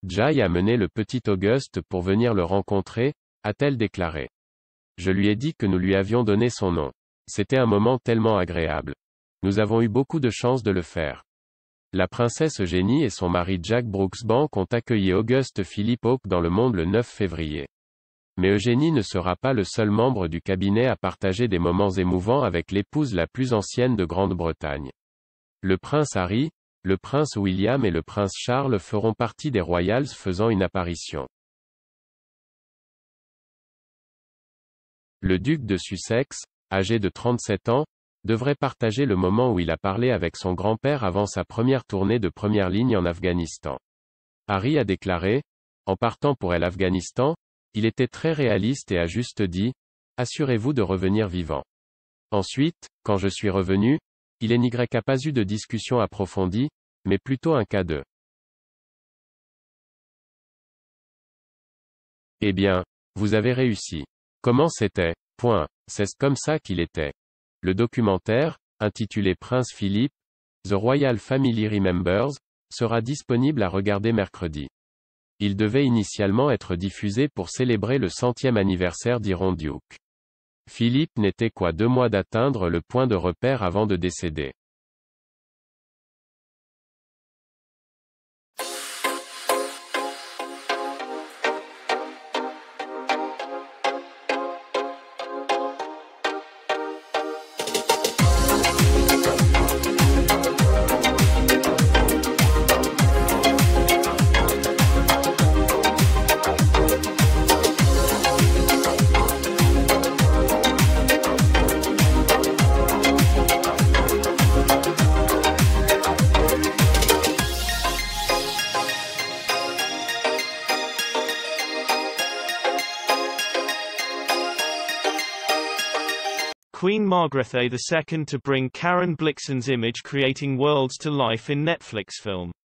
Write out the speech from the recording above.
Jai a mené le petit Auguste pour venir le rencontrer, a-t-elle déclaré. Je lui ai dit que nous lui avions donné son nom. C'était un moment tellement agréable. Nous avons eu beaucoup de chance de le faire. La princesse Eugénie et son mari Jack Brooksbank ont accueilli Auguste Philippe Hawke dans le monde le 9 février. Mais Eugénie ne sera pas le seul membre du cabinet à partager des moments émouvants avec l'épouse la plus ancienne de Grande-Bretagne. Le prince Harry, le prince William et le prince Charles feront partie des Royals faisant une apparition. Le duc de Sussex, âgé de 37 ans, devrait partager le moment où il a parlé avec son grand-père avant sa première tournée de première ligne en Afghanistan. Harry a déclaré, en partant pour l'Afghanistan, il était très réaliste et a juste dit, assurez-vous de revenir vivant. Ensuite, quand je suis revenu, il n'y a pas eu de discussion approfondie, mais plutôt un cas de. Eh bien, vous avez réussi. Comment c'était? C'est comme ça qu'il était. Le documentaire, intitulé Prince Philip, The Royal Family Remembers, sera disponible à regarder mercredi. Il devait initialement être diffusé pour célébrer le 100e anniversaire d'Iron Duke. Philippe n'était qu'à 2 mois d'atteindre le point de repère avant de décéder. Queen Margrethe II to bring Karen Blixen's image creating worlds to life in Netflix film.